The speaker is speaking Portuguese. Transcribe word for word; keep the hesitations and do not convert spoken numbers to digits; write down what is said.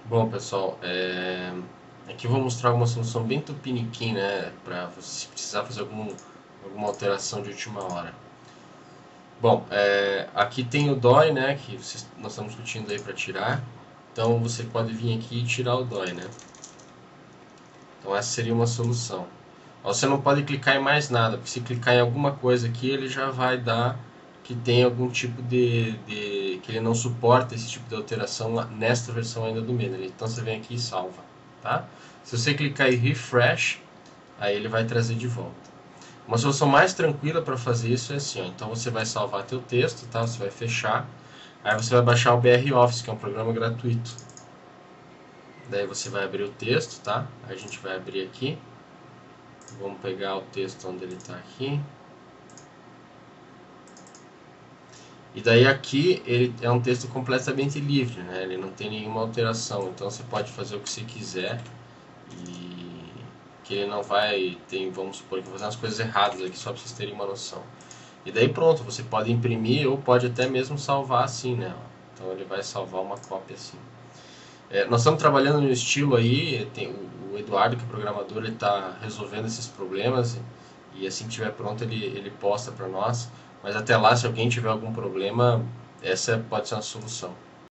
Bom, pessoal, é... aqui eu vou mostrar uma solução bem tupiniquim, né, para você precisar fazer algum, alguma alteração de última hora. Bom, é... aqui tem o D O I, né, que vocês- nós estamos discutindo aí para tirar. Então você pode vir aqui e tirar o D O I, né? Então essa seria uma solução. Você não pode clicar em mais nada, porque se clicar em alguma coisa aqui, ele já vai dar que tem algum tipo de, de que ele não suporta esse tipo de alteração nesta versão ainda do Miner. Então você vem aqui e salva, tá? Se você clicar em refresh, aí ele vai trazer de volta. Uma solução mais tranquila para fazer isso é assim, ó. Então você vai salvar teu texto, tá? Você vai fechar, aí você vai baixar o B R Office, que é um programa gratuito. Daí você vai abrir o texto, tá? A gente vai abrir aqui. Vamos pegar o texto onde ele está aqui. E daí aqui ele é um texto completamente livre, né? Ele não tem nenhuma alteração, então você pode fazer o que você quiser e que ele não vai ter, vamos supor que eu vou fazer umas coisas erradas aqui só para vocês terem uma noção. E daí pronto, você pode imprimir ou pode até mesmo salvar assim, né? Então ele vai salvar uma cópia assim. É, nós estamos trabalhando no estilo aí, tem o, o Eduardo que é programador, ele está resolvendo esses problemas e, e assim que estiver pronto ele, ele posta para nós. Mas até lá, se alguém tiver algum problema, essa pode ser uma solução.